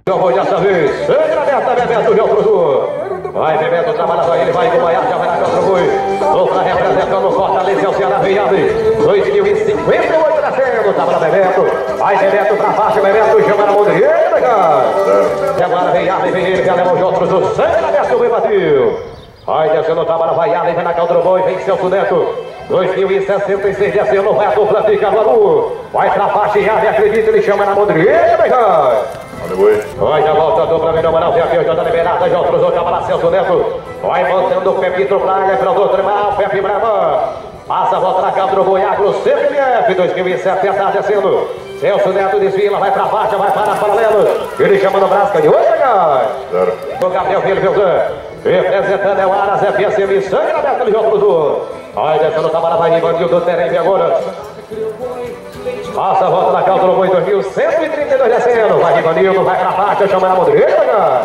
Eu vou dessa vez. Entra aberta, Bebeto, já cruzou. Vai, Bebeto, trabalha, vai, ele vai acompanhar, já vai na contra o boi. Outra representando o Fortaleza, é o Ceará Viabre. 2058 nascendo, trabalha Bebeto. Vai, Bebeto, pra baixo, Bebeto, chama na mão direita, cara. E agora vem Arley, vem ele, já leva os outros, o sangue na Beto, o bateu. Vai, descendo, trabalha, vai, Arley, vai na contra o boi, vem Celso Neto. 2066 descendo, vai a dupla de Caruaru. Vai pra baixo, Arley, acredita, ele chama na mão direita, cara. Vai, já volta a dupla, melhor moral, vem aqui, já tá liberada, já cruzou, já para Celso Neto. Vai mantendo o Pepito Praia, para o doutor Mal, Pepe Brava. Passa a volta na casa do Goiagro, CPF, 2070, descendo. Celso Neto desvila, vai pra baixo, vai para paralelos. Ele chama no braço, de outra, cara. O Gabriel Filho, representando é o Aras, é PSM, sangue na meta, ele já cruzou. Vai descendo, tá para vai, Ivanildo, Terem, agora. Passa a volta na calça do boi, 2132 descendo. Vai Ivanildo, vai pra baixo, chama na mão direita, cara.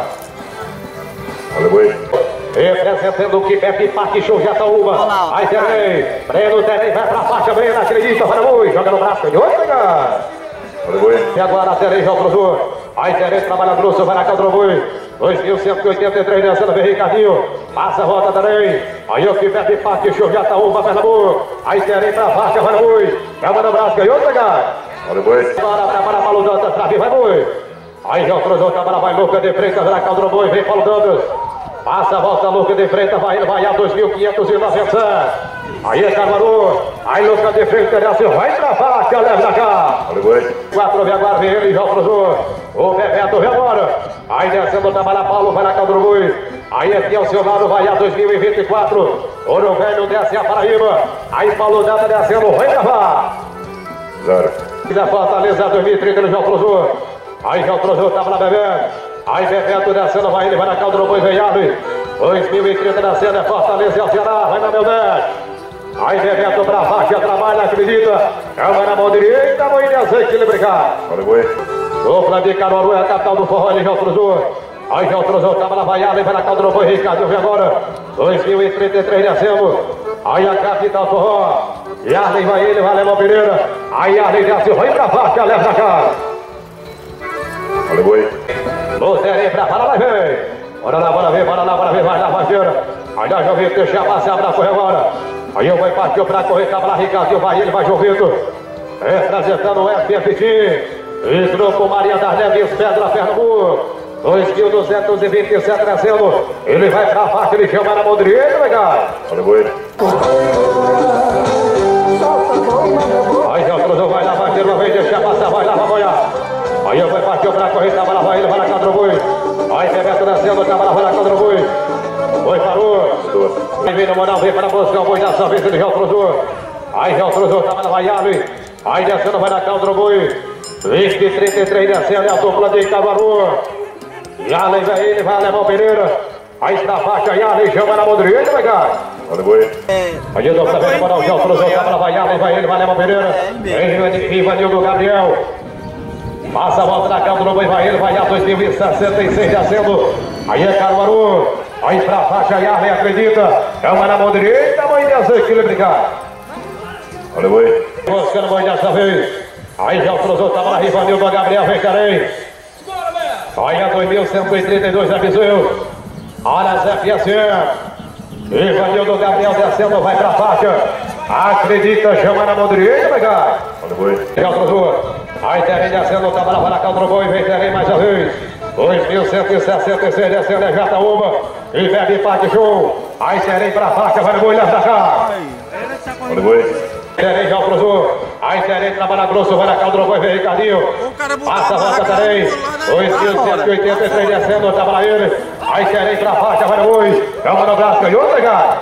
Olha, boi. Representando o Pepe Parque Show Jataúba. Aí Terem, Breno Terem, vai pra baixo, Breno, acredita, vai no boi, joga no braço, canhoto, cara. Olha, boi. E agora a Terem já cruzou. Aí Terem trabalha grosso, vai na calça do boi. 2183 descendo, vem Ricardinho. Passa a volta Terem. Aí o Pepe Parque Show Jataúba, Pernambuco. Aí Terem pra baixo, vai no boi. Chama no braço, canhoto, cara. Olha, boi. Agora Paulo Dantas, trave, vai boi. Aí já cruzou, trabalha, vai Luca de Freitas, vai na calça do boi, vem Paulo Dantas. Passa a volta, Luca de Freitas, vai ele, vai a 2590. Aí é Caruaru. Aí Luca de Freitas, vai pra vaca, leva da cá. Olha, boi. 4 vem agora, vem ele, já cruzou. O Bebeto vem agora. Aí descendo, trabalha Paulo, vai na calça do boi. Aí aqui é o seu lado, vai a 2024. Ouro Velho desce a Paraíba. Aí Paulo Data descendo, vai gravar. Zero. E da Fortaleza 2030, ele já cruzou. Aí já cruzou, tava na Bebeto. Aí Bebeto descendo, vai ele, vai na calça do boi, vem Arley. 2030 descendo, é Fortaleza, é o Ceará, vai na meu 10. Aí Bebeto pra baixo, trabalha, acredita. Vai na mão direita, mão inicial, equilíbrio, cara. Olha, boi. Dupla de Caruaru, é a capital do forró, ele já cruzou. Aí já cruzou, tava na vai Arley, vai na calça do boi, Ricardo, vem agora. 2033 descendo. Aí a capital do forró. E Arley vai ele, vai Alemão Pereira. Aí Arley desce, vai pra baixo, leva da cara. Olha, boi. Terem pra fora, vai ver. Bora lá, bora ver, vai lá, parceira. Aí dá Jovito, deixa a passar pra correr agora. Aí o boi partiu pra correr, tava lá, Ricardinho, vai ele, vai Jovito. Representando o FFT. E grupo Maria das Neves, Pedra, Pernambuco. 2227 descendo. Ele vai pra baixo, ele chama na mão direita, vai cá. Olha, boi. Aí já cruzou, vai lá, parceiro, vai deixar passar, vai lá, vai apoiar. Aí o boi partiu pra correr, tava lá, vai ele, vai na contra o boi. Aí Bebeto descendo, tava lá, vai na contra o boi. Boi parou. Aí vem no Monal, vem para buscar o boi dessa vez, ele já cruzou. Aí já cruzou, tava na Vaiave. Aí descendo, vai na contra o boi. 2033 descendo, é a dupla de Caruaru. E Arley vai ele, vai Alemão Pereira. Aí pra baixo, aí Arley chama na mão direita, vai cá. Olha, boi. Aí o dupla vem no Monal, já cruzou, tava na Vaiave, vai ele, vai Alemão Pereira. Vem Ivanildo Gabriel. Passa a volta na calça do boi, vai ele, vai a 2066 descendo. Aí é Caruaru. Aí pra baixo, aí Arley acredita. É uma na mão direita, mãe dessa equilíbrio, cara. Olha, boi. Buscando boi dessa vez. Aí já cruzou, tava na Ivanildo Gabriel, vem Carém. Aí a 2132 avisou. Aras FSM. Ivanildo Gabriel descendo, vai pra faixa. Acredita, chama na mão direita, vai cá. Olha, boi. Já cruzou. Aí Terem descendo, tava lá, vai na calça do boi, vem Terem mais uma vez. 2166 descendo, é Jataúba. E Pepe Parque Show. Aí Terem pra faixa, vai no boi, leva da cá. Olha, boi. Terem já cruzou. Aí Terem trabalha grosso, vai na calça do boi, vem Ricardinho. Passa a volta Terem. 2183 descendo, tava lá ele. Aí Terem pra faixa, vai no boi. Calma no braço, ganhou, pegar.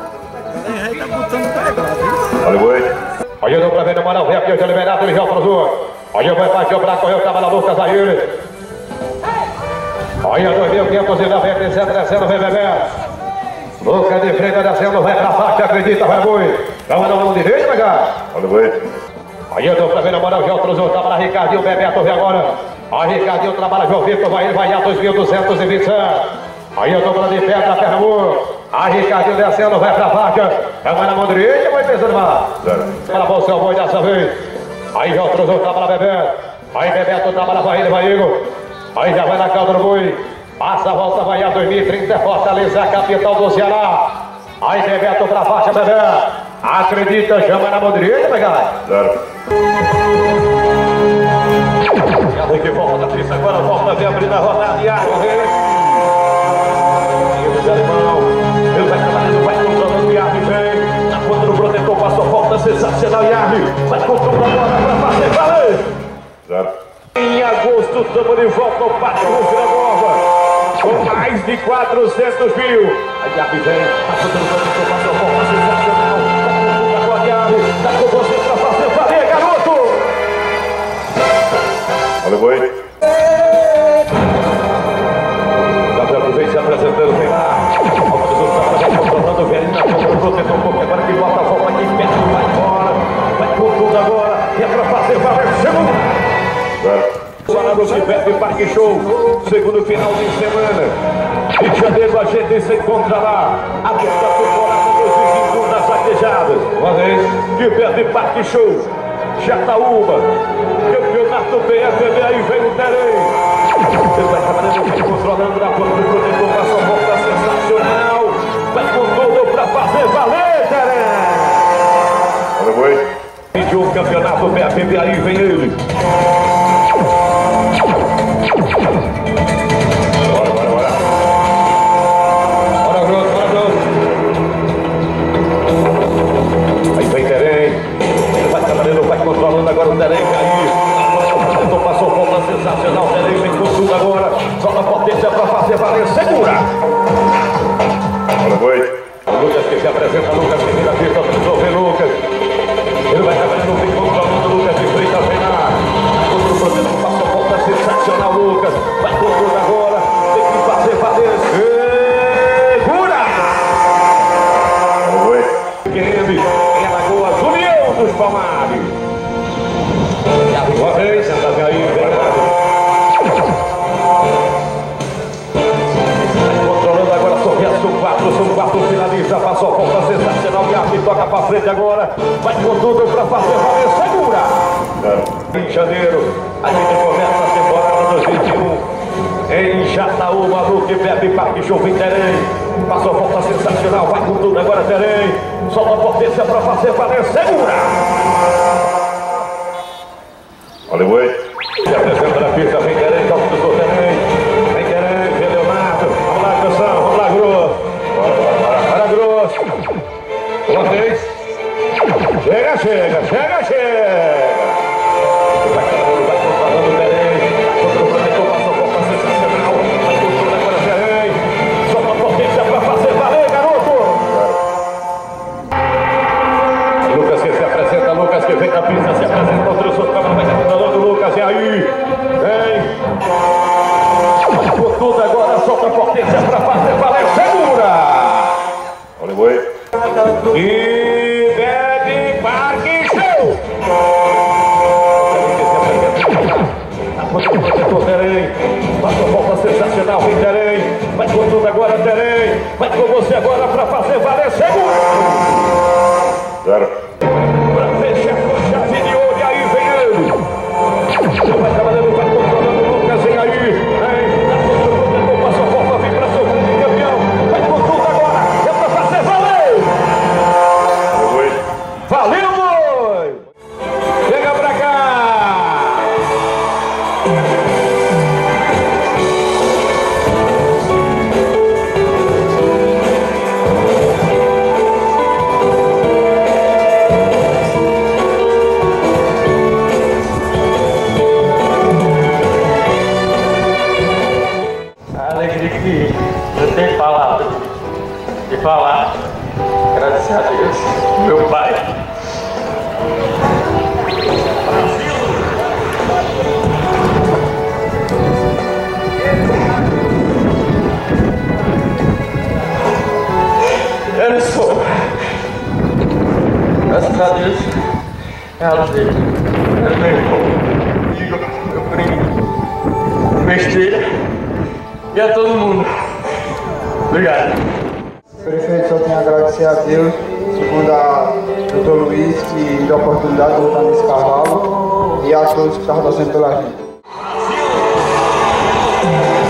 Olha, boi. Aí eu dou pra ver no Maranhão, vem aqui, eu já liberado, ele já cruzou. Aí eu vou partir pra correr, tava na Lucas aí ele. Aí a 2597 descendo, vem Bebeto. Lucas de Freitas descendo, vai pra faixa, acredita, vai boi. Calma na mão direita, vai cá. Olha, boi. Aí eu dou pra ver no Maranhão, já cruzou, tava na Ricardinho, Bebeto vem agora. Aí Ricardinho trabalha, João Vitor, vai ele, vai a 2227. Aí eu dou pra de pedra, Pernambuco. Aí Ricardinho descendo, vai pra faixa. Vai na mão direita, vai pensando mais. Para você o boi dessa vez. Aí já cruzou, trabalha Bebeto. Aí Bebeto trabalha, vai ele, vai Igor. Aí já vai na calda do boi. Passa a volta, vai a 2030, Fortaleza, a capital do Ceará. Aí Bebeto pra faixa, Bebê. Acredita, chama na mão direita, pegar. Zero. E que volta, pista agora, volta a ver abrir na rodada e água, ele vai trabalhando, vai controlando o Yarley, vem. Na ponta do protetor, passou volta, sensacional, Yarley. Vai controlando agora pra fazer valer. Zero. Em agosto, estamos de volta ao Pátio Vila Nova, com mais de 400 mil. Aí Yarley vem, na ponta do protetor, passou volta, sensacional. Vai controlando agora, Yarley. Tá com você pra fazer valer, garoto. Olha o boi. Vem se apresentando, vem lá. Vai controlando o velho na ponta do protetor, porque agora que bota a volta aqui perto, vai embora. Vai com tudo agora, e é pra fazer valer segundo. Fala do Cibete Parque Show, segundo final de semana. Rio de Janeiro, a gente se encontra lá. Até a temporada 2021 das vaquejadas. Uma vez, Cibete Parque Show, Jataúba, campeonato PFB, aí vem o Terém. Ele vai trabalhando, controlando na ponta do protetor, passa a volta sensacional. Vai com tudo pra fazer valer, Terém. Olha o boi. 21 campeonato PFB, aí vem ele. Bora, grosso. Aí vem Terém. Ele vai trabalhando, vai controlando agora o Terém, caiu. Passou volta sensacional, Terém vem com tudo agora. Só na potência pra fazer valer, segura. Olha o boi. Lucas que se apresenta, Lucas que vira a pista, resolver Lucas. Ele vai trabalhando, vem controlando, Lucas de frente, vem lá. Outro processo, passou volta sensacional, Lucas. Vai com tudo agora, tem que fazer valer, segura. Olha o boi. Querendo, em Alagoas, União dos Palmares. Uma vez, senta aí, verdade. Controlando agora, são quatro, finaliza, passou a volta sensacional, Yarley toca pra frente agora, vai com tudo pra fazer valer, segura! Zero. Em janeiro, a gente começa a temporada 2021, em Jataúba, no Cibete Parque Show, em Terém, passou a volta sensacional, vai com tudo agora, Terém, solta a potência pra fazer valer, segura! Olha o boi. Se apresenta na pista, vem Terém, toca do seu Terém. Vem Terém, vem Leonardo. Vamos lá, atenção, vamos lá, grosso. Bora, grosso. Uma vez. Chega. Vai controlando o Terém. Contra o protetor, passou a volta sensacional. Vai controlando agora o Terém. Solta a potência pra fazer valer, garoto. Lucas que se apresenta, Lucas que vem na pista, se apresenta, outro câmera, vai controlando o Lucas, e aí, vem, por tudo agora, solta a potência pra fazer valer, segura! Olha o boi. Cibete Parque Show! A ponta do protetor, Terém, passou a volta sensacional, vem Terém, vai com tudo agora, Terém, vai com você agora pra fazer valer, segura! Zero. Pra fechar com chave de ouro, e aí vem ele. Ele vai trabalhando, vai controlando o Lucas, vem aí. Vem, na ponta do protetor, passou a volta, vem pra seu campeão. Vai com tudo agora, é pra fazer valer. Olha o boi. Valeu, boi! Chega pra cá. Que eu tenho palavras de falar, graças a Deus, meu pai. Eu sou, graças a Deus, ela veio, meu irmão, meu primo, besteira. E a todo mundo. Obrigado. Prefeito, só tenho a agradecer a Deus, segundo a Dr. Luiz, que deu a oportunidade de voltar nesse cavalo, e a todos que estavam torcendo pela gente. Tchau.